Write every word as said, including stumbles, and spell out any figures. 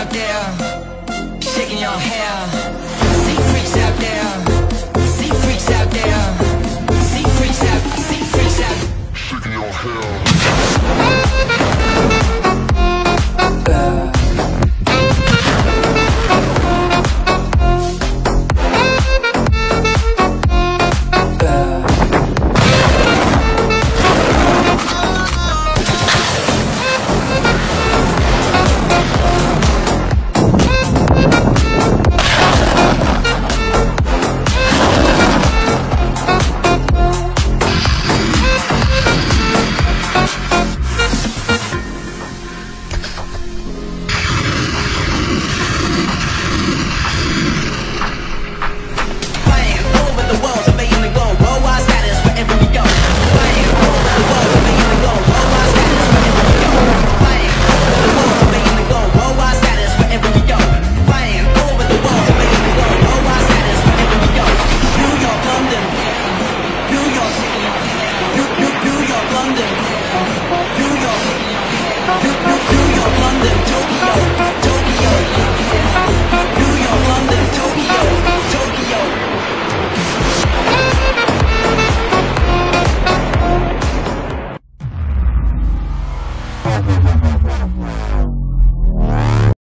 out there, shaking your hair. See freaks out there, see freaks out there, see freaks out, see freaks out, shaking your hair.